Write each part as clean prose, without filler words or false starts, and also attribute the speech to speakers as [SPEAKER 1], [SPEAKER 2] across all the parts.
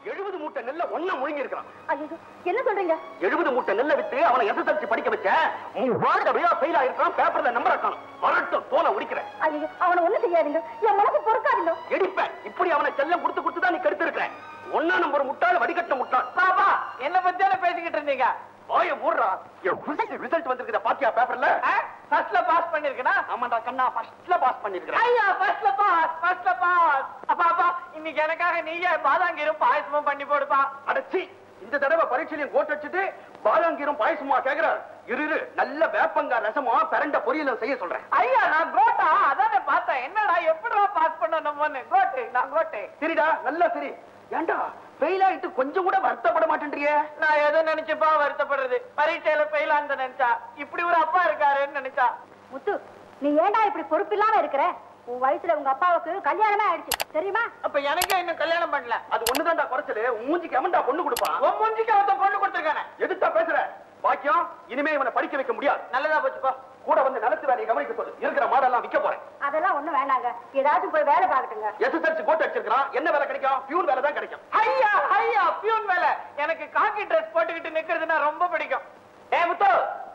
[SPEAKER 1] 70 மூட்டை நெல்ல ஒண்ணா முழுங்கி இருக்கிறான்.
[SPEAKER 2] ஐயோ என்ன சொல்றீங்க?
[SPEAKER 1] 70 மூட்டை நெல்ல வித்து அவனை SSLC படிக்க வச்ச. 3 வருஷம் ஃபெயில் ஆயிருக்கான். பேப்பர்ல நம்பர் காணோம். வரட்டும் தோலை உரிக்கிறேன்.
[SPEAKER 2] ஐயோ அவனை ஒண்ணு செய்யாதீங்க. என் மனசு பொறுக்காதீங்க.
[SPEAKER 1] எடிப்பேன். இப்படி அவனை செல்லம் கொடுத்து தான் நீ கெடுத்து இருக்க. 1 நம்பர் முட்டாள் வடிகட்ட முட்டாள்.
[SPEAKER 3] பாப்பா என்ன பத்தியால பேசிக்கிட்டு இருந்தீங்க?
[SPEAKER 1] ஓய மூடுறா. ரிசல்ட் வந்திருக்குதா பாத்தியா பேப்பர்ல?
[SPEAKER 3] ஃபர்ஸ்ட்ல பாஸ் பண்ணிருக்கனா?
[SPEAKER 1] ஆமாடா கண்ணா ஃபர்ஸ்ட்ல பாஸ் பண்ணிருக்கேன்.
[SPEAKER 3] ஐயா ஃபர்ஸ்ட்ல பாஸ். அப்பா இன்னைக்கு எனக்காக நீயே பாதாங்கீரும் பாயசமும் பண்ணி போடுப்பா.
[SPEAKER 1] அடச்சி இந்த தடவை பரீட்சையில கோட் அடிச்சிட்டு பாதாங்கீரும் பாயசமா கேக்குறார். இரு நல்ல வேப்பங்கா ரசமா பரண்ட பொரியல செய்ய சொல்றேன்.
[SPEAKER 3] ஐயா நான் கோட்டா அதானே பார்த்தேன். என்னடா எப்படிடா பாஸ் பண்ணணும்னு? நான் கோட்டை.
[SPEAKER 1] சரிடா நல்லா சரி. ஏண்டா ஃபெயில் ஆயிட்டு கொஞ்சம் கூட வருத்தப்பட மாட்டேன்றியே?
[SPEAKER 3] நான் எதை நினைச்சுப்பா வருத்தப்படுறது? பரீட்சையில ஃபெயில் ஆனது நினைச்சா, இப்படி ஒரு அப்பா இருக்காருன்னு நினைச்சா.
[SPEAKER 2] முத்து நீ ஏண்டா இப்படி பொறுப்பில்லாம இருக்கிற? உன் வயசுல உங்க அப்பாவுக்கு கல்யாணமே ஆயிடுச்சு தெரியுமா?
[SPEAKER 3] அப்ப எனக்கே இன்னும் கல்யாணம் பண்ணல.
[SPEAKER 1] அது ஒண்ணுதான்டா குறைச்சலு. உன் மூஞ்சிக்கு எவன்டா பொண்ணு கொடுப்பான்?
[SPEAKER 3] உன் மூஞ்சிக்கு அவன் பொண்ணு கொடுத்துருக்கானே.
[SPEAKER 1] எதுத்தா பேசுற? பாக்கியம் இனிமே இவனை படிக்க வைக்க முடியாது.
[SPEAKER 3] நல்லதா போச்சுப்பா.
[SPEAKER 1] கூட வந்து நிலத்து வேலையை கவனிக்க சொல்லு. இருக்கிற மாடெல்லாம் விற்க போறேன்.
[SPEAKER 2] அதெல்லாம் ஒண்ணும் வேண்டாங்க. ஏதாச்சும் போய் வேலை பார்க்கட்டுங்க.
[SPEAKER 1] SSLC code அடிச்சிருக்கான். என்ன வேலை கிடைக்கும்? பியூன் வேலை தான் கிடைக்கும்.
[SPEAKER 3] ஐயா பியூன் வேலை. எனக்கு காக்கி ட்ரெஸ் போட்டுக்கிட்டு நிக்கிறதுனா ரொம்ப பிடிக்கும். முத்து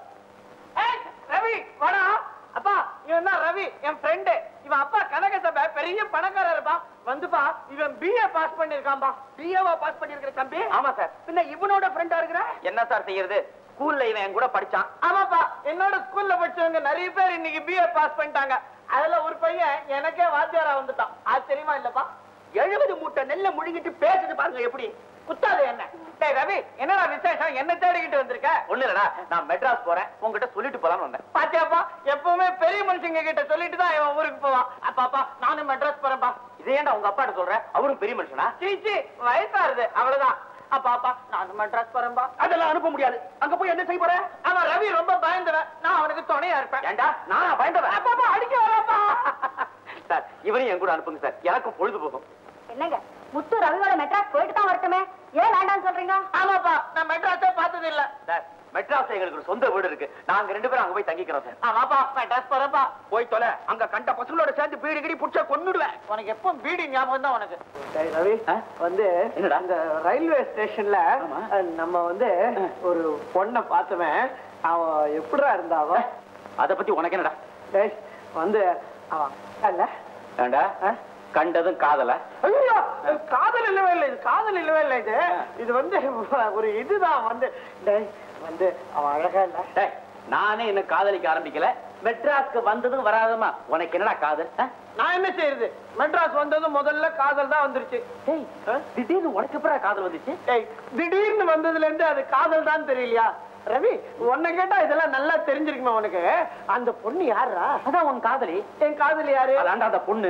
[SPEAKER 3] ரவி வாடா. அப்பா இவன் தான் ரவி, என் ஃப்ரெண்டு. இவன் அப்பா கனகசபை பெரிய பணக்காரர் இருப்பான். வந்துப்பா இவன் BA பாஸ் பண்ணிருக்கான்பா.
[SPEAKER 1] BAவா பாஸ் பண்ணிருக்கிற தம்பி?
[SPEAKER 3] ஆமா சார்.
[SPEAKER 1] பின்ன இவனோட ஃப்ரெண்டா இருக்கிற?
[SPEAKER 3] என்ன சார் செய்யறது? ஸ்கூல்ல இவன் என் கூட படிச்சான். ஆமாப்பா என்னோட ஸ்கூல்ல படிச்சவங்க நிறைய பேர் இன்னைக்கு BA பாஸ் பண்ணிட்டாங்க. அதுல ஒரு பையன் எனக்கே வாத்தியாரா வந்துட்டான். ஆச்சரியமா இல்லப்பா?
[SPEAKER 1] 70 மூட்டை நெல்ல முழுங்கிட்டு பேசுது பாருங்க எப்படி.
[SPEAKER 3] குத்தாது என்ன? டேய் ரவி என்னடா விசேஷம்? என்ன தேடிக்கிட்டு வந்திருக்க?
[SPEAKER 1] ஒண்ணு இல்லடா, நான் மெட்ராஸ் போறேன். உங்ககிட்ட சொல்லிட்டு போலாம்னு வந்தேன்.
[SPEAKER 3] பாத்தியாப்பா எப்பவுமே பெரிய மனுஷங்க கிட்ட சொல்லிட்டு தான் இவன் ஊருக்கு போவான். அப்பாப்பா நானும் மெட்ராஸ் போறேன்பா.
[SPEAKER 1] இதே ஏன்டா உங்க அப்பாட்ட சொல்ற? அவரும் பெரிய மனுஷனா?
[SPEAKER 3] சீச்சி வயசாருது அவ்வளவுதான். அப்பாப்பா நானும் மெட்ராஸ் போறேன்பா.
[SPEAKER 1] அதெல்லாம் அனுப்ப முடியாது. அங்க போய் என்ன செய்ய போற?
[SPEAKER 3] அவன் ரவி ரொம்ப பயந்தவன். நான் அவனுக்கு துணையா இருப்பேன்.
[SPEAKER 1] ஏண்டா நான் பயந்தவன்?
[SPEAKER 3] அப்பாப்பா அடிக்க வராப்பா.
[SPEAKER 1] சார் இவரையும் என் கூட அனுப்புங்க சார். எனக்கும் பொழுது போகும்.
[SPEAKER 2] என்னங்க முத்து ரவியோட மெட்ராஸ் போயிட்டு தான் வரட்டுமே, ஏன் வேண்டாம்னு சொல்றீங்க?
[SPEAKER 3] ஆமாப்பா நான் மெட்ராஸே பார்த்தது இல்ல.
[SPEAKER 1] சார் மெட்ராஸ் எங்களுக்கு ஒரு சொந்த வீடு இருக்கு. நாங்க 2 பேரும் அங்க போய் தங்கிக்கிறோம் சார்.
[SPEAKER 3] ஆமாப்பா மெட்ராஸ் போறப்பா.
[SPEAKER 1] போய் தொலை. அங்க கண்ட பசங்களோட சேர்ந்து பீடி கிடி புடிச்சா கொன்னுடுவேன்.
[SPEAKER 3] உனக்கு எப்போ பீடி ஞாபகம் தான் உனக்கு?
[SPEAKER 4] ரவி வந்து
[SPEAKER 1] என்னடா
[SPEAKER 4] இந்த ரயில்வே ஸ்டேஷன்ல நம்ம வந்து ஒரு பொண்ணை பார்த்தவன். அவன் எப்படிடா இருந்தாவ?
[SPEAKER 1] அத பத்தி உனக்கு என்னடா?
[SPEAKER 4] வந்து அவன்
[SPEAKER 1] ஏண்டா கண்டதும் காதல?
[SPEAKER 4] ஐயோ காதல் இல்லவே இல்லை. இது காதல் இல்லவே இல்லை. இது வந்து ஒரு இதுதான் வந்து வந்து அவன் அழகா இல்ல.
[SPEAKER 1] நானே என்ன காதலிக்க ஆரம்பிக்கல. மெட்ராஸ்க்கு வந்ததும் வராதமா உனக்கு என்னடா காதல்?
[SPEAKER 4] நான் என்ன செய்யறது? மெட்ராஸ் வந்ததும் முதல்ல காதல் தான் வந்துருச்சு.
[SPEAKER 1] திடீர்னு உனக்கு எப்பறம் காதல் வந்துச்சு?
[SPEAKER 4] திடீர்னு வந்ததுல இருந்து அது காதல் தான் தெரியலையா? ரவி உன்னை கேட்டா இதெல்லாம் நல்லா தெரிஞ்சிருக்குமா உனக்கு? அந்த பொண்ணு யாரா?
[SPEAKER 1] அதான் உன் காதலி.
[SPEAKER 4] என் காதலி யாரு?
[SPEAKER 1] அதான்டா அந்த பொண்ணு.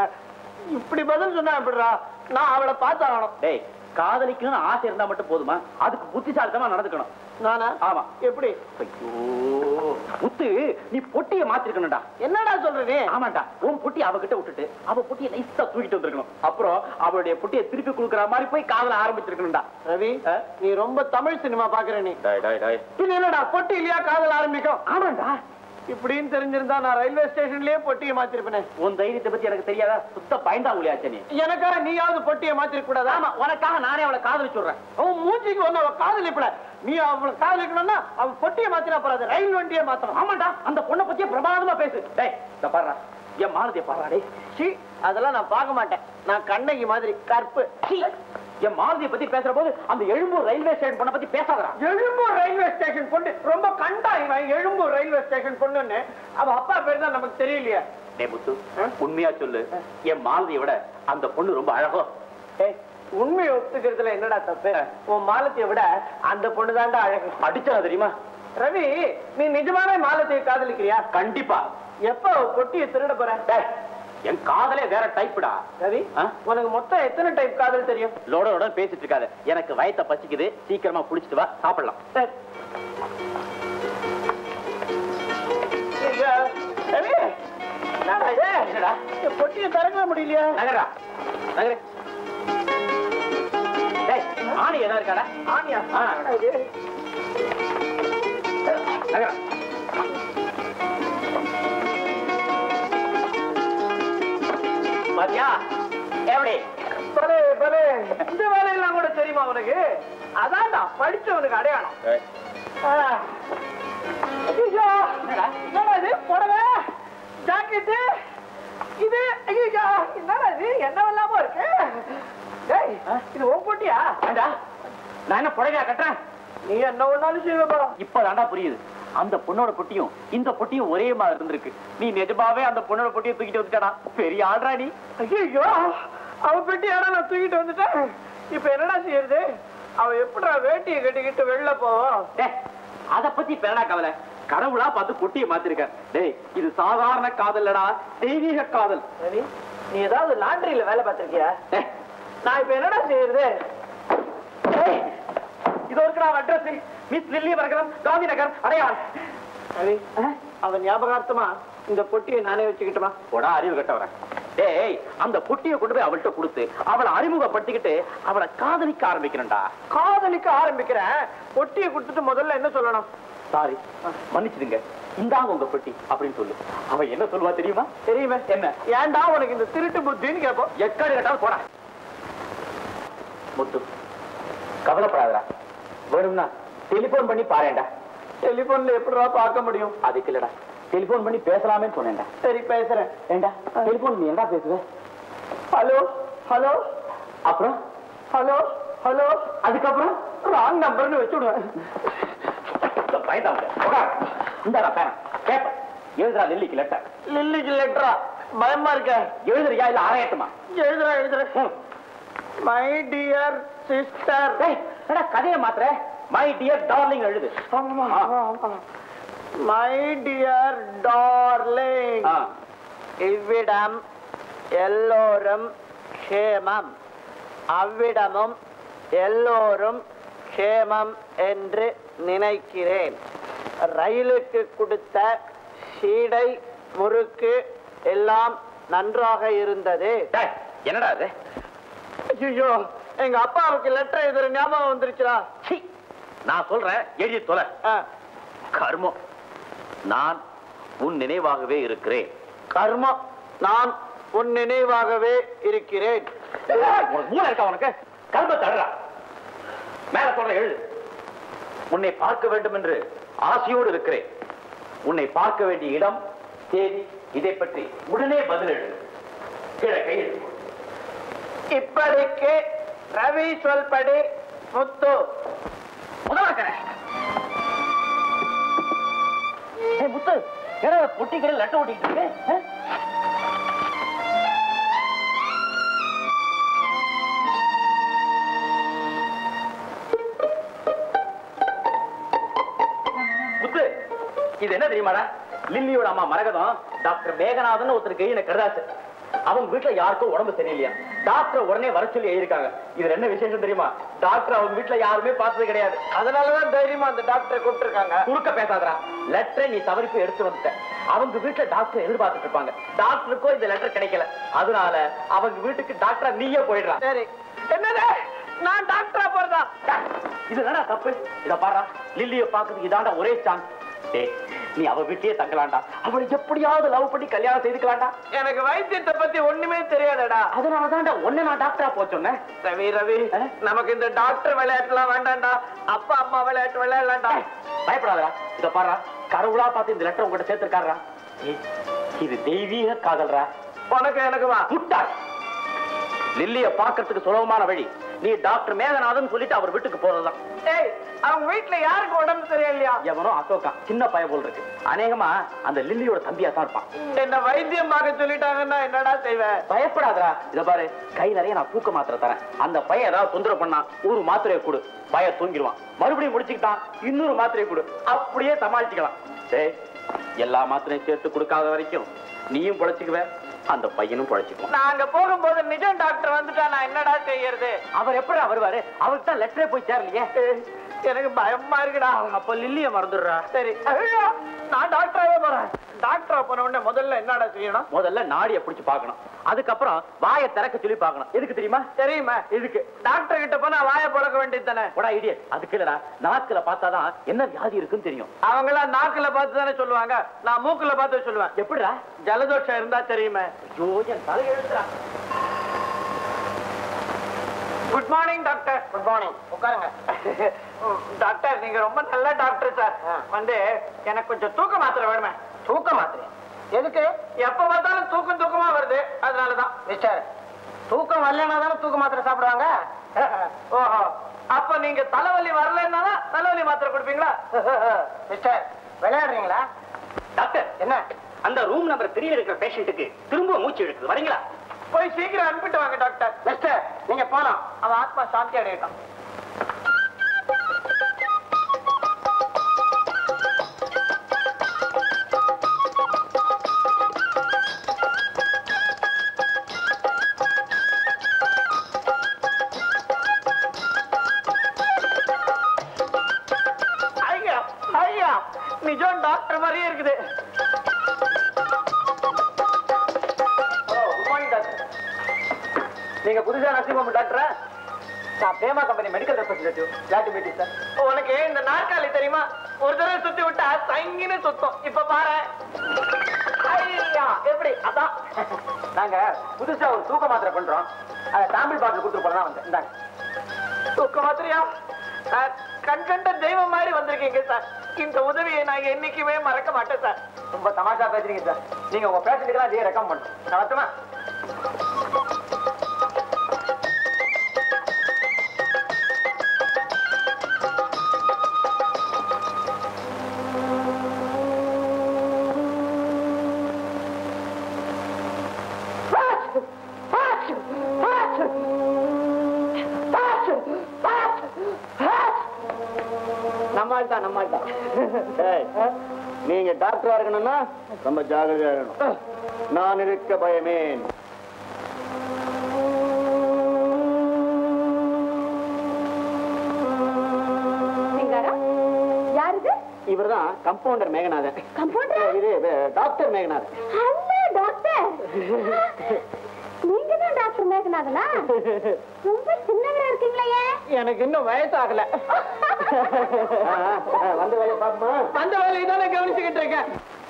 [SPEAKER 4] இப்படி பதில் சொன்னா எப்படிடா? நான் அவளை பார்த்தாகணும்.
[SPEAKER 1] டேய் காதலிக்கணும்னு ஆசை இருந்தா மட்டும் போதுமா? அதுக்கு புத்திசாலித்தமா நடந்துக்கணும்.
[SPEAKER 4] நானா?
[SPEAKER 1] ஆமா.
[SPEAKER 4] எப்படி?
[SPEAKER 1] ஐயோ முத்து நீ பொட்டியை மாத்திருக்கணும்டா.
[SPEAKER 4] என்னடா சொல்ற நீ?
[SPEAKER 1] ஆமாண்டா. உன் பொட்டி அவகிட்ட விட்டுட்டு அவ பொட்டியை நைஸா தூக்கிட்டு வந்திருக்கணும். அப்புறம் அவளுடைய பொட்டியை திருப்பி கொடுக்குற மாதிரி போய் காதல ஆரம்பிச்சிருக்கணும்டா.
[SPEAKER 4] ரவி நீ ரொம்ப தமிழ் சினிமா பாக்குற நீ.
[SPEAKER 1] பின்ன
[SPEAKER 4] என்னடா பொட்டி இல்லையா காதல் ஆரம்பிக்கும்?
[SPEAKER 1] ஆமாண்டா.
[SPEAKER 4] இப்படின்னு தெரிஞ்சிருந்தா நான் ரயில்வே ஸ்டேஷன்லயே பொட்டியை மாத்திருப்பேன்.
[SPEAKER 1] உன் தைரியத்தை பத்தி எனக்கு தெரியாதா? சுத்த பயந்தா உளியாச்ச நீ.
[SPEAKER 4] எனக்காக நீயாவது பொட்டியை மாத்திருக்க கூடாதா?
[SPEAKER 1] ஆமா உனக்காக நானே அவளை காதலிச்சுடுறேன்.
[SPEAKER 4] அவன் மூஞ்சிக்கு வந்து அவ காதலிப்பட. நீ அவளை காதலிக்கணும்னா அவன் பொட்டியை மாத்தினா போறாது, ரயில் வண்டியை மாத்தணும்.
[SPEAKER 1] ஆமாண்டா. அந்த பொண்ணை பத்தியே பிரமாதமா பேசு. டேய் இத பாருடா. என் மானத்தை பாருடா. டேய்
[SPEAKER 4] சி அதெல்லாம் நான் பார்க்க மாட்டேன். நான் கண்ணகி மாதிரி கற்பு.
[SPEAKER 1] என் மாருதியை பத்தி பேசுற போது அந்த எழும்பூர் ரயில்வே ஸ்டேஷன் பொண்ணை பத்தி பேசாதடா.
[SPEAKER 4] எழும்பூர் ரயில்வே ஸ்டேஷன் பொண்ணு ரொம்ப கண்டா இவன். எழும்பூர் ரயில்வே ஸ்டேஷன் பொண்ணுன்னு அவ அப்பா பேர் தான் நமக்கு தெரியலையா?
[SPEAKER 1] டேய் முத்து உண்மையா சொல்லு. என் மாருதியை விட அந்த பொண்ணு ரொம்ப அழகோ?
[SPEAKER 4] உண்மையை ஒத்துக்கிறதுல என்னடா தப்பு? உன் மாலத்தையை விட அந்த பொண்ணு தான்டா அழகு.
[SPEAKER 1] அடிச்சா தெரியுமா?
[SPEAKER 4] ரவி நீ நிஜமாவே மாலத்தையை காதலிக்கிறியா?
[SPEAKER 1] கண்டிப்பா.
[SPEAKER 4] எப்ப பொட்டியை திருட போற?
[SPEAKER 1] என் காதலே வேற டைப்டா.
[SPEAKER 4] ரவி உனக்கு மொத்தம் எத்தனை டைப் காதல் தெரியும்?
[SPEAKER 1] லோட பேசிட்டு இருக்காத. எனக்கு வயத்தை பசிக்குது. சீக்கிரமா குடிச்சிட்டு வா சாப்பிடலாம்.
[SPEAKER 4] ரவி என்னடா பொட்டியை திறக்க முடியலையா?
[SPEAKER 1] நகரா நகரு. ஆணி ஏதா இருக்காடா?
[SPEAKER 4] ஆணியா?
[SPEAKER 1] நகரா. பாத்தியா எப்படி?
[SPEAKER 4] பலே பலே இந்த வேலையெல்லாம் கூட தெரியுமா உனக்கு? அதான் படிச்சவனுக்கு அடையாளம். என்னடா இது? புடவை, ஜாக்கெட்டு, இது ஐயோ என்னடா இது? என்னவெல்லாமோ இருக்கு. டேய், இது உன் பொட்டியா?
[SPEAKER 3] நான் என்ன புடவையா கட்டுறேன்?
[SPEAKER 4] நீ என்ன ஒண்ணாலும் செய்வப்பா.
[SPEAKER 3] இப்பதான்டா புரியுது. அந்த பொண்ணோட பொட்டியும் இந்த பொட்டியும் ஒரே மாதிரி இருந்திருக்கு. நீ நிஜமாவே அந்த பொண்ணோட பொட்டியை தூக்கிட்டு வந்துட்டா. பெரிய ஆள்றா நீ.
[SPEAKER 4] ஐயோ, அவ பெட்டியாடா நான் தூக்கிட்டு வந்துட்டேன். இப்ப என்னடா செய்யறது? அவ எப்படா வேட்டியை கட்டிக்கிட்டு வெளில போவோம்?
[SPEAKER 3] அத பத்தி பேரடா கவலை. கடவுளா பார்த்து பொட்டியை மாத்திருக்க. டேய், இது சாதாரண காதல்லடா, தெய்வீக காதல்.
[SPEAKER 4] நீ ஏதாவது லாண்டரியில வேலை பார்த்திருக்கியா? நான் இப்ப என்னடா செய்யறது?
[SPEAKER 3] இது இருக்குடா அட்ரஸ். மிஸ் லில்லி வர்க்கம், காந்தி நகர், அடையார்.
[SPEAKER 4] அவன் ஞாபகார்த்தமா இந்த பொட்டியை நானே வச்சுக்கிட்டுமா?
[SPEAKER 3] போடா அறிவு கட்டவர. டேய், அந்த பொட்டியை கொண்டு போய் அவள்கிட்ட கொடுத்து அவளை அறிமுகப்படுத்திக்கிட்டு அவளை காதலிக்க ஆரம்பிக்கிறேன்டா.
[SPEAKER 4] காதலிக்க ஆரம்பிக்கிறேன்? பொட்டியை கொடுத்துட்டு முதல்ல என்ன சொல்லணும்?
[SPEAKER 3] சாரி, மன்னிச்சிடுங்க, இந்தாங்க உங்க பெட்டி அப்படின்னு சொல்லு. அவ என்ன சொல்லுவா தெரியுமா?
[SPEAKER 4] தெரியுமே.
[SPEAKER 3] என்ன?
[SPEAKER 4] ஏன்டா உனக்கு இந்த திருட்டு புத்தின்னு கேட்போம்.
[SPEAKER 3] எக்காடு கேட்டாலும் போடா. முத்து, கவலைப்படாதடா. வேணும்னா டெலிபோன் பண்ணி பாருடா.
[SPEAKER 4] டெலிபோன்ல எப்படிடா பார்க்க முடியும்?
[SPEAKER 3] அதுக்கு இல்லடா, டெலிபோன் பண்ணி பேசலாமேன்னு சொன்னேன்டா.
[SPEAKER 4] சரி, பேசுறேன்.
[SPEAKER 3] ஏண்டா டெலிபோன் நீ என்ன பேசுவ?
[SPEAKER 4] ஹலோ ஹலோ,
[SPEAKER 3] அப்புறம்
[SPEAKER 4] ஹலோ ஹலோ,
[SPEAKER 3] அதுக்கப்புறம்
[SPEAKER 4] ராங் நம்பர்னு வச்சுடுவேன்.
[SPEAKER 3] இந்தாடா பேன், பேப்பர் எழுதுறா. லில்லிக்கு லெட்டர்.
[SPEAKER 4] லில்லிக்கு லெட்டரா? பயமா இருக்க.
[SPEAKER 3] எழுதுறியா இல்ல ஆராயட்டுமா?
[SPEAKER 4] எழுதுறேன். My dear sister.
[SPEAKER 3] கதையை மாத்திர. மை டியர் டார்லிங் எழுது.
[SPEAKER 4] மை டியர் டார்லிங், இவ்விடம் எல்லோரும் க்ஷேமம், அவ்விடமும் எல்லோரும் க்ஷேமம் என்று நினைக்கிறேன். ரயிலுக்கு கொடுத்த சீடை, முறுக்கு எல்லாம் நன்றாக இருந்தது.
[SPEAKER 3] என்னடா அது?
[SPEAKER 4] ஐயோ, எங்க அப்பாவுக்கு லெட்டர் எழுதுற ஞாபகம் வந்துருச்சுடா.
[SPEAKER 3] நான் சொல்றேன், எழுதி தொலை. கர்மம், நான் உன் நினைவாகவே இருக்கிறேன்.
[SPEAKER 4] கர்மம், நான் உன் நினைவாகவே இருக்கிறேன்.
[SPEAKER 3] மூளை இருக்கா உனக்கு? கல்ப தடுறா. மேல சொல்ற எழுது. உன்னை பார்க்க வேண்டும் என்று ஆசையோடு இருக்கிறேன். உன்னை பார்க்க வேண்டிய இடம், தேதி, இதை பற்றி உடனே பதில் எழுது. கீழே கையில்.
[SPEAKER 4] இப்படிக்கு ரவி சொல்படி முத்து.
[SPEAKER 3] முத்து, பொட்டிகளை லெட்டர் ஓட்டிட்டு இருக்கு. முத்து, இது என்ன தெரியுமாடா? லில்லியோட அம்மா மரகதம் டாக்டர் மேகநாதன் ஒருத்தருக்கு எழுதின கடிதாசு. அவங்க வீட்டுல யாருக்கும் உடம்பு சரியில்லையா? டாக்டர் உடனே வர சொல்லி எழுதிருக்காங்க. இது என்ன விசேஷம் தெரியுமா? டாக்டர் அவங்க வீட்டுல யாருமே பார்த்தது கிடையாது.
[SPEAKER 4] அதனாலதான் தைரியமா அந்த டாக்டரை கூப்பிட்டுருக்காங்க.
[SPEAKER 3] குறுக்க பேசாதரா. லெட்டரை நீ தவறிப்பு எடுத்து வந்துட்ட. அவங்க வீட்டுல டாக்டர் எதிர்பார்த்துட்டு இருப்பாங்க. டாக்டருக்கும் இந்த லெட்டர் கிடைக்கல. அதனால அவங்க வீட்டுக்கு டாக்டரா நீயே போயிடுறான்.
[SPEAKER 4] சரி, என்னது? நான் டாக்டரா போறதா?
[SPEAKER 3] இது என்னடா தப்பு? இத பாரு, லில்லிய பாக்குறதுக்கு இதாண்டா ஒரே சான்ஸ். நீ அவ வீட்லயே தங்கலாண்டா. அவளை எப்படியாவது லவ் பண்ணி கல்யாணம் செய்துக்கலாண்டா.
[SPEAKER 4] எனக்கு வைத்தியத்தை பத்தி ஒண்ணுமே தெரியாதடா.
[SPEAKER 3] அதனாலதான்டா ஒண்ணு நான் டாக்டரா போச்சோன்னேன்.
[SPEAKER 4] ரவி ரவி, நமக்கு இந்த டாக்டர் விளையாட்டு எல்லாம் வேண்டாம்டா. அப்பா அம்மா விளையாட்டு விளையாடலாம்டா.
[SPEAKER 3] பயப்படாதடா. இத பாரு, கடவுளா பார்த்து இந்த லெட்டர் உங்ககிட்ட சேர்த்திருக்காரா. இது தெய்வீக காதல்ரா.
[SPEAKER 4] உனக்கு எனக்குவா?
[SPEAKER 3] முட்டாள். லில்லிய பாக்கிறதுக்கு சுலபமான வழி நீ டாக்டர் மேகநாதன் சொல்லிட்டு அவர் வீட்டுக்கு போறதுதான்.
[SPEAKER 4] அவங்க வீட்டுல யாருக்கு உடம்பு சரியில்லையா?
[SPEAKER 3] எவனோ அசோகா, சின்ன பய போல் இருக்கு. அநேகமா அந்த லில்லியோட தம்பியா தான் இருப்பான்.
[SPEAKER 4] என்ன வைத்தியம் பார்க்க சொல்லிட்டாங்கன்னா என்னடா செய்வேன்?
[SPEAKER 3] பயப்படாதரா. இத பாரு, கை நிறைய நான் தூக்க மாத்திரை தரேன். அந்த பையன் ஏதாவது தொந்தரவு பண்ணா ஒரு மாத்திரையை கொடு, பய தூங்கிடுவான். மறுபடியும் முடிச்சுக்கிட்டான், இன்னொரு மாத்திரையை கொடு, அப்படியே சமாளிச்சுக்கலாம். சரி, எல்லா மாத்திரையும் சேர்த்து கொடுக்காத வரைக்கும் நீயும் பொழைச்சுக்குவே, அந்த பையனும் பொழைச்சுக்குவான்.
[SPEAKER 4] நான் அங்க போகும்போது நிஜம் டாக்டர் வந்துட்டா நான் என்னடா செய்யறது?
[SPEAKER 3] அவர் எப்படா வருவாரு? அவருக்கு தான் லெட்டரே போய் சேரலையே.
[SPEAKER 4] எனக்கு பயமா இருக்குடா.
[SPEAKER 3] அப்ப லில்லிய மறந்துடுறா.
[SPEAKER 4] சரி, நான் டாக்டராவே போறேன். டாக்டரா போன உடனே முதல்ல என்னடா செய்யணும்?
[SPEAKER 3] முதல்ல நாடிய பிடிச்சு பார்க்கணும். அதுக்கப்புறம் வாயை திறக்க சொல்லி பார்க்கணும். எதுக்கு தெரியுமா?
[SPEAKER 4] தெரியுமா? இதுக்கு டாக்டர் கிட்ட போனா வாயை பழக்க வேண்டியது தானே?
[SPEAKER 3] போடா ஐடியா. அதுக்கு இல்லடா, நாக்குல பார்த்தாதான் என்ன வியாதி இருக்குன்னு தெரியும்.
[SPEAKER 4] அவங்க எல்லாம் நாக்குல பார்த்து தானே சொல்லுவாங்க. நான் மூக்குல பார்த்து சொல்லுவேன்.
[SPEAKER 3] எப்படிடா?
[SPEAKER 4] ஜலதோஷம் இருந்தா தெரியுமே.
[SPEAKER 3] ஐயோ, என் தலை எழுதுறா. Good morning doctor.
[SPEAKER 4] Good morning. உட்காருங்க.
[SPEAKER 3] டாக்டர் நீங்க ரொம்ப நல்ல டாக்டர் சார். வந்து எனக்கு கொஞ்சம் தூக்க மாத்திரை வேணுமே.
[SPEAKER 4] தூக்க மாத்திரை எதுக்கு?
[SPEAKER 3] எப்ப பார்த்தாலும் தூக்கமா வருது, அதனாலதான்.
[SPEAKER 4] மிஸ்டர், தூக்கம் வரலன்னா தானே தூக்க மாத்திரை சாப்பிடுவாங்க.
[SPEAKER 3] ஓஹோ, அப்ப நீங்க தலைவலி வரலன்னா தலைவலி மாத்திரை கொடுப்பீங்களா?
[SPEAKER 4] மிஸ்டர், விளையாடுறீங்களா?
[SPEAKER 1] டாக்டர்,
[SPEAKER 4] என்ன?
[SPEAKER 1] அந்த ரூம் நம்பர் 3 இருக்கிற பேஷண்ட்டுக்கு திரும்ப மூச்சு எடுக்குது, வரீங்களா?
[SPEAKER 3] போய் சீக்கிரம் அனுப்பிட்டு வாங்க டாக்டர்.
[SPEAKER 4] மிஸ்டர், நீங்க போலாம்.
[SPEAKER 3] அவன் ஆத்மா சாந்தி அடையட்டும். நிஜம் டாக்டர் மாதிரியே இருக்குது.
[SPEAKER 1] நீங்க புதுசா நர்சிங் ஹோம் டாக்டரா? நான் பேமா company medical representative. Glad to meet you sir.
[SPEAKER 3] உனக்கு இந்த நாற்காலி தெரியுமா? ஒரு தடவை சுத்தி விட்டா சங்கின்னு சுத்தம். இப்ப பாரு. ஐயா, எப்படி? அதான்
[SPEAKER 1] நாங்க புதுசா ஒரு தூக்க மாத்திரை பண்றோம். அத சாம்பிள் பாட்டில் கொடுத்து போறதா வந்தேன். இந்தாங்க.
[SPEAKER 3] தூக்க மாத்திரையா? கண்கண்ட தெய்வம் மாதிரி வந்திருக்கீங்க சார். இந்த உதவியை நான் என்னைக்குமே மறக்க மாட்டேன் சார்.
[SPEAKER 1] ரொம்ப தமாஷா பேசுறீங்க சார். நீங்க உங்க பேஷண்ட்டுக்கு அதே ரெக்கமெண்ட் பண்ணுங்க. நான் வரட்டுமா?
[SPEAKER 3] நம்மால்தான்.
[SPEAKER 1] நீங்க டாக்டரா இருக்கணும்னா ரொம்ப ஜாகிரதையா இருக்கணும். நான் இருக்க பயமேன்.
[SPEAKER 2] யாரு?
[SPEAKER 1] இவர்தான் கம்பவுண்டர் மேகநாதன்.
[SPEAKER 2] கம்பவுண்டர்?
[SPEAKER 1] இது டாக்டர் மேகநாதன்.
[SPEAKER 2] Hello doctor. நீங்க தான் டாக்டர் மேகநாதனா? ரொம்ப சின்னவரா இருக்கீங்களே.
[SPEAKER 3] எனக்கு இன்னும் வயசாகல.
[SPEAKER 1] வந்த வேலையை பாப்போமா?
[SPEAKER 3] அந்த வேலையை தானே கவனிச்சுக்கிட்டு இருக்கேன்.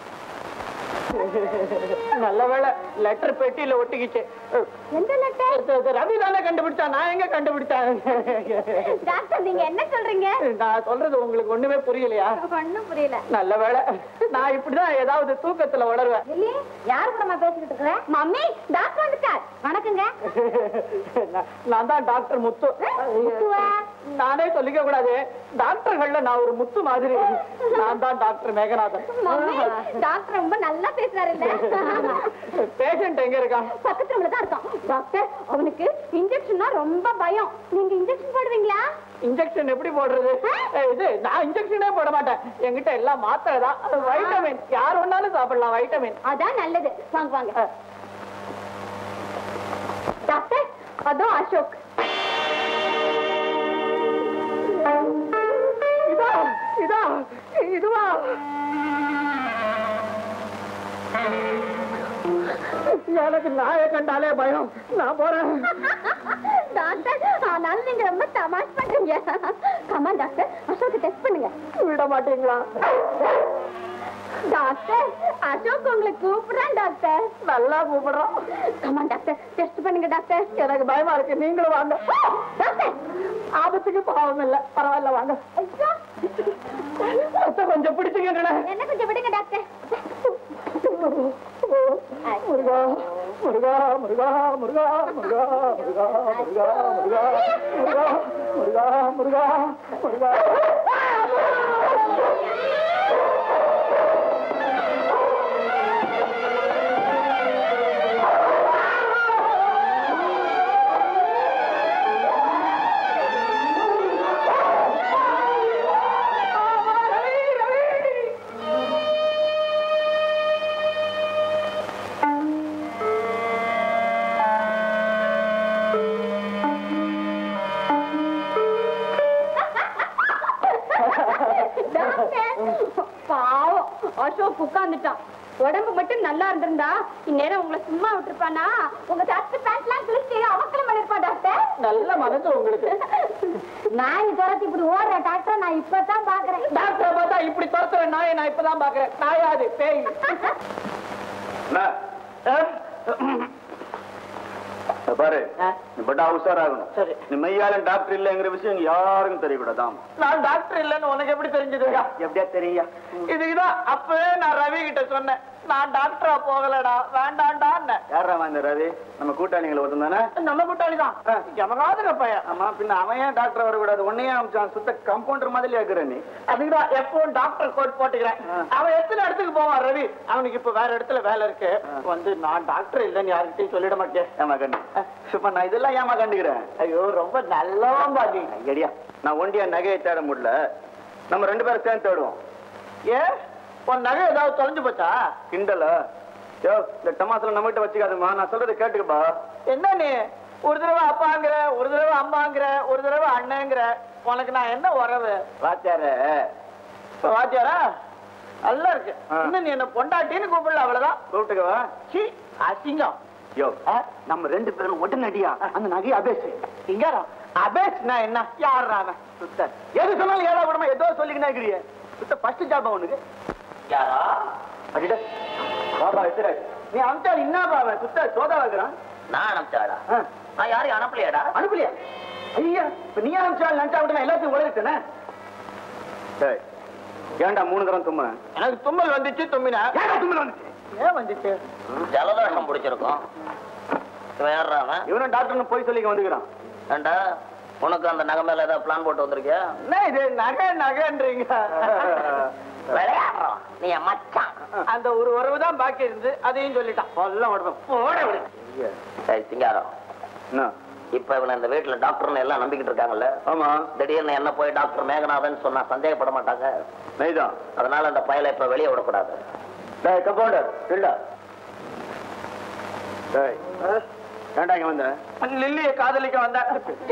[SPEAKER 3] நல்ல வேலை லெட்டர் பெட்டியில ஒட்டிக்கிச்சு.
[SPEAKER 2] எந்த லெட்டர்?
[SPEAKER 3] ரவி தானே கண்டுபிடிச்சா, நான் எங்க கண்டுபிடிச்சேன்?
[SPEAKER 2] டாக்டர் நீங்க என்ன சொல்றீங்க?
[SPEAKER 3] நான் சொல்றது உங்களுக்கு ஒண்ணுமே புரியலையா?
[SPEAKER 2] ஒண்ணும் புரியல.
[SPEAKER 3] நல்ல வேலை, நான் இப்படிதான் ஏதாவது தூக்கத்துல உளருவேன்.
[SPEAKER 2] இல்லையே, யாரு கூட பேசிக்கிட்டு இருக்கிற? மம்மி, டாக்டர் வந்துட்டார். வணக்கங்க.
[SPEAKER 3] நான் தான் டாக்டர் முத்து.
[SPEAKER 2] முத்துவா?
[SPEAKER 3] நானே சொல்லிக்க கூடாது, டாக்டர்கள்ல நான் ஒரு முத்து மாதிரி. நான் தான் டாக்டர் மேகநாதன்.
[SPEAKER 2] மம்மி, டாக்டர் ரொம்ப நல்லா பேசுறாரு இல்ல?
[SPEAKER 3] பேஷண்ட் எங்க இருக்கான்?
[SPEAKER 2] பக்கத்து ரூம்ல தான் இருக்கான். டாக்டர், அவனுக்கு இன்ஜெக்ஷன்னா ரொம்ப பயம். நீங்க இன்ஜெக்ஷன் போடுவீங்களா?
[SPEAKER 3] இன்ஜெக்ஷன் எப்படி போடுறது? இது நான் இன்ஜெக்ஷனே போட மாட்டேன். என்கிட்ட எல்லாம் மாத்திரை தான். வைட்டமின் யார் வேணாலும் சாப்பிடலாம். வைட்டமின்
[SPEAKER 2] அதான் நல்லது. வாங்க வாங்க. டாக்டர், அதோ அசோக்.
[SPEAKER 3] இதுவா? எனக்கு நாயை கண்டாலே பயம். நான் போறேன்.
[SPEAKER 2] டாக்டர், ஆனாலும் நீங்க ரொம்ப தமாஷ் பண்றீங்க. கமா டாக்டர், அசோக் டெஸ்ட் பண்ணுங்க.
[SPEAKER 3] விட மாட்டீங்களா?
[SPEAKER 2] டாக்டர், அசோக் உங்களை கூப்பிடுறேன் டாக்டர்.
[SPEAKER 3] நல்லா கூப்பிடுறோம்.
[SPEAKER 2] கமா டாக்டர், டெஸ்ட் பண்ணுங்க டாக்டர்.
[SPEAKER 3] எனக்கு பயமா இருக்கு. நீங்களும் வாங்க.
[SPEAKER 2] டாக்டர்,
[SPEAKER 3] ஆபத்துக்கு பாவம் இல்ல, பரவாயில்ல வாங்க. கொஞ்சம் பிடிச்சுக்கங்களே.
[SPEAKER 2] என்ன கொஞ்சம் விடுங்க டாக்டர்.
[SPEAKER 3] முருகா முருகா முருகா முருகா முருகா முருகா முருகா முருகா முருகா முருகா முருகா.
[SPEAKER 2] பாவம், அசோக் உட்கார்ந்துட்டான். உடம்பு மட்டும் நல்லா இருந்திருந்தா இந்நேரம் உங்களை சும்மா விட்டுருப்பானா? உங்க சட்டு பேண்ட் எல்லாம் கிழிச்சு அவசரம் பண்ணிருப்பா டாக்டர்.
[SPEAKER 3] நல்ல மனசு உங்களுக்கு.
[SPEAKER 2] நாய் துரத்தி இப்படி ஓடுற டாக்டர் நான் இப்பதான் பாக்குறேன்.
[SPEAKER 3] டாக்டர் பார்த்தா இப்படி துரத்துற நாயை நான் இப்பதான் பாக்குறேன். நாயாது பேய்.
[SPEAKER 1] பாரு நீ பட்டா உஷாராகணும்.
[SPEAKER 4] சரி.
[SPEAKER 1] நீ மெய்யாலும் டாக்டர் இல்லைங்கிற விஷயம் யாருக்கும் தெரியக்கூடாதாம்.
[SPEAKER 4] நான் டாக்டர் இல்லைன்னு உனக்கு எப்படி தெரிஞ்சதுயா?
[SPEAKER 1] எப்படியா தெரியா?
[SPEAKER 4] இதுக்குதான் அப்பவே நான் ரவி கிட்ட சொன்னேன், நான் டாக்டரா போகலடா, வேண்டாண்டான்னு.
[SPEAKER 1] யாரா இந்த ரவி? நம்ம கூட்டாளிகளை ஒருத்தன் தானே?
[SPEAKER 4] நம்ம கூட்டாளிதான், எமகாதுங்க பையன்.
[SPEAKER 1] ஆமா, பின்ன அவன் ஏன் டாக்டர் வரக்கூடாது? உன்னையே அமிச்சான். சுத்த கம்பவுண்டர் மாதிரி ஆக்குற நீ.
[SPEAKER 4] அதுக்குதான் எப்பவும் டாக்டர் கோட் போட்டுக்கிறேன். அவன் எத்தனை இடத்துக்கு போவான் ரவி? அவனுக்கு இப்ப வேற இடத்துல வேலை இருக்கு. வந்து நான் டாக்டர் இல்லைன்னு யாருக்கிட்டையும் சொல்லிட மாட்டேன்.
[SPEAKER 1] ஏமா கண்ணு சும்மா நான் இதெல்லாம் ஏமா கண்டுக்கிறேன்?
[SPEAKER 4] ஐயோ ரொம்ப நல்லவன் பாதி.
[SPEAKER 1] ஐடியா, நான் ஒண்டியா நகையை தேட முடியல, நம்ம 2 பேரும் சேர்ந்து தேடுவோம்.
[SPEAKER 4] ஏன் உன் நகை ஏதாவது தொலைஞ்சு போச்சா?
[SPEAKER 1] கிண்டல யோ, இந்த டமாசுல நம்ம கிட்ட வச்சுக்காதுமா. நான் சொல்றதை கேட்டுக்கப்பா.
[SPEAKER 4] என்ன நீ ஒரு தடவை அப்பாங்கிற, ஒரு தடவை அம்மாங்கிற, ஒரு தடவை அண்ணங்கிற, உனக்கு நான் என்ன உறவு?
[SPEAKER 1] வாத்தியார
[SPEAKER 4] வாத்தியாரா நல்லா இருக்கு. இன்னும் நீ என்ன பொண்டாட்டின்னு கூப்பிடல, அவ்வளவுதான்.
[SPEAKER 1] கூப்பிட்டுக்கவா?
[SPEAKER 4] சீ, அசிங்கம்.
[SPEAKER 1] யோ, நம்ம 2 பேரும் உடனடியா அந்த நகையை அபேசு.
[SPEAKER 4] இங்காரா அபேஸ்னா என்ன? யாரா அவன்?
[SPEAKER 1] சுத்த எது சொன்னாலும் ஏதா விடமா ஏதோ சொல்லிக்கினா இருக்கிறிய. சுத்த ஃபர்ஸ்ட் ஜாபா உனக்கு.
[SPEAKER 3] யாரா
[SPEAKER 1] அடிட பாபா எத்தனை நீ அமிச்சால் என்னப்பா அவன் சுத்த சோதா வைக்கிறான்.
[SPEAKER 3] நான் அனுப்பிச்சாடா? நான் யாரையும் அனுப்பலையாடா?
[SPEAKER 1] அனுப்பலையா? ஐயா, இப்ப நீ அமிச்சால் நினைச்சா விட்டு நான் எல்லாத்தையும் உலகிட்டேனே. ஏன்டா 3 தரம் தும்ம?
[SPEAKER 4] எனக்கு தும்மல் வந்துச்சு, தும்மினா.
[SPEAKER 1] ஏன்டா தும்மல் வந்துச்சு?
[SPEAKER 4] ஏன் வந்துச்சு?
[SPEAKER 3] ஜலதோஷம் பிடிச்சிருக்கும். வேறான்
[SPEAKER 1] இவனும் டாக்டர்னு போய் சொல்லிக்க வந்துக்கிறான்.
[SPEAKER 3] ஏண்டா உனக்கு அந்த நகை மேல ஏதாவது பிளான் போட்டு வந்திருக்கியா?
[SPEAKER 4] என்ன இது நகை நகைன்றீங்க?
[SPEAKER 3] விளையாடுறோம், நீ என் மச்சான்.
[SPEAKER 4] அந்த ஒரு உறவு தான் பாக்கி இருந்து, அதையும் சொல்லிட்டான்.
[SPEAKER 1] எல்லாம் உடம்பு
[SPEAKER 4] போட விடு.
[SPEAKER 3] சரி சிங்காரம்,
[SPEAKER 1] என்ன?
[SPEAKER 3] இப்ப இவனை இந்த வீட்டுல டாக்டர்னு எல்லாம் நம்பிக்கிட்டு இருக்காங்கல்ல.
[SPEAKER 1] ஆமா,
[SPEAKER 3] திடீர்னு என்ன போய் டாக்டர் மேகநாதன் சொன்னா சந்தேகப்பட மாட்டாங்க.
[SPEAKER 1] நைதான்.
[SPEAKER 3] அதனால அந்த பயலை இப்ப வெளியே விடக்கூடாது.
[SPEAKER 1] டேய் கம்பவுண்டர் இல்ல. டேய் ஏன்டா இங்க வந்த?
[SPEAKER 4] லில்லியை காதலிக்க வந்த.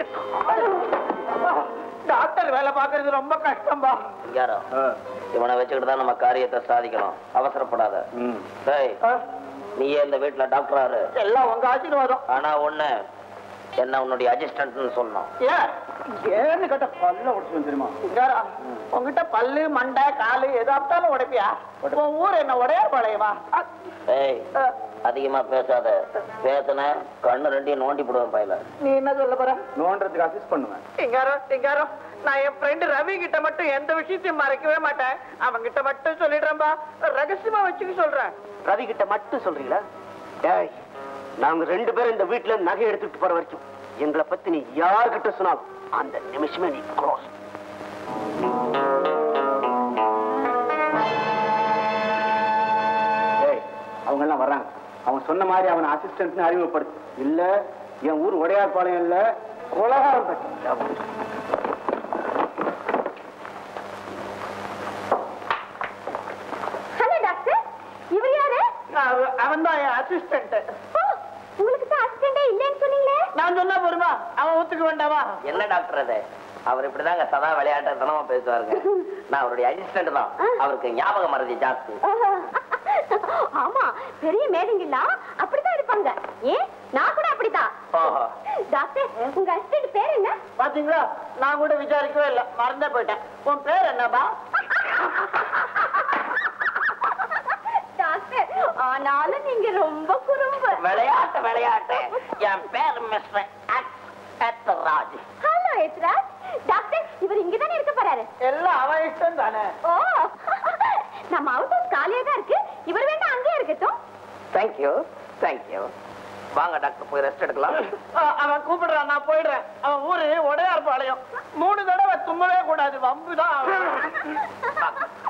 [SPEAKER 4] டாக்டர் வேலை பாக்குறது ரொம்ப கஷ்டம்பா.
[SPEAKER 3] சிங்காரம், இவனை வச்சுக்கிட்டு தான் நம்ம காரியத்தை சாதிக்கணும். அவசரப்படாத. டேய், நீயே இந்த வீட்டுல டாக்டர் ஆறு.
[SPEAKER 4] எல்லாம் உங்க ஆசீர்வாதம்.
[SPEAKER 3] ஆனா ஒண்ணு, என்ன உன்னுடைய அசிஸ்டன்ட்னு சொல்லணும்.
[SPEAKER 4] ஏன்னு கேட்ட
[SPEAKER 1] பல்ல உடச்சு தெரியுமா?
[SPEAKER 4] உங்ககிட்ட பல்லு மண்டை காலு எதாப்டாலும் உடைப்பியா? உன் ஊர் என்ன உடையார் பாளையமா?
[SPEAKER 3] ஏய், அதிகமா பேசாத. பேசுன கண்ணு 2 நோண்டி போடுவேன் பையில.
[SPEAKER 4] நீ என்ன சொல்ல போற?
[SPEAKER 1] நோன்றதுக்கு அசிஸ்ட் பண்ணுவேன்.
[SPEAKER 4] சிங்காரம், நான் என் ஃப்ரெண்டு ரவி கிட்ட மட்டும் எந்த விஷயத்தையும் மறைக்கவே மாட்டேன். அவன் கிட்ட மட்டும் சொல்லிடுறேன்பா, ரகசியமா வச்சுக்க சொல்றேன்.
[SPEAKER 1] ரவி கிட்ட மட்டும் சொல்றீங்களா? டேய், நாங்க 2 பேரும் இந்த வீட்டுல நகை எடுத்துட்டு போற வரைக்கும் எங்களை பத்தி நீ யார்கிட்ட சொன்னாலும் அந்த நிமிஷமே நீ க்ளோஸ். டேய், அவங்க எல்லாம் வர்றாங்க. அவன் சொன்ன மாதிரி அவனை அசிஸ்டன்ட்னு அறிமுகப்படுத்து. இல்ல என் ஊர் உடையார் பாளையம் இல்ல, கொலகாரம் பட்டி.
[SPEAKER 2] ஹலோ டாக்டர், இவர் யாரு?
[SPEAKER 4] அவன் தான் என் அசிஸ்டன்ட்.
[SPEAKER 2] உங்களுக்கு தான் அசிஸ்டண்டே இல்லைன்னு சொன்னீங்களே.
[SPEAKER 4] நான் சொன்னா போருமா? அவன் ஒத்துக்க வேண்டாமா?
[SPEAKER 3] என்ன டாக்டர் அது? அவர் இப்படிதாங்க சதா விளையாட்டுத்தனமா பேசுவாருங்க. நான் அவருடைய அசிஸ்டன்ட் தான். அவருக்கு ஞாபக மறதி ஜாஸ்தி.
[SPEAKER 2] ஆமா, பெரிய மேதைங்களா அப்படித்தான் இருப்பாங்க. ஏன் நான் கூட அப்படித்தான். டாக்டர், உங்க அசிஸ்டன்ட் பேர் என்ன?
[SPEAKER 4] பாத்தீங்களா, நான் கூட விசாரிக்கவே இல்லை, மறந்தே போயிட்டேன். உன் பேர் என்னப்பா?
[SPEAKER 2] டாக்டர், ஆனாலும் நீங்க ரொம்ப குறும்பு.
[SPEAKER 3] விளையாட்டு. என் பேர் mister Raj.
[SPEAKER 2] Hello Ethraj. Doctor, இவர் இங்கதானே இருக்க போறாரு?
[SPEAKER 4] எல்லாம் அவன் இஷ்டம் தானே.
[SPEAKER 2] ஓ, நம்ம அவுட் ஹவுஸ் காலியா தான் இருக்கு. இவர் வேணா அங்கேயே இருக்கட்டும்.
[SPEAKER 3] தேங்க்யூ. வாங்க டாக்டர், போய் ரெஸ்ட் எடுக்கலாம்.
[SPEAKER 4] அவன் கூப்பிடுறான், நான் போயிடுறேன். அவன் ஊரு உடையார் பாளையம். 3 தடவை தும்மவே கூடாது, வம்புதான்.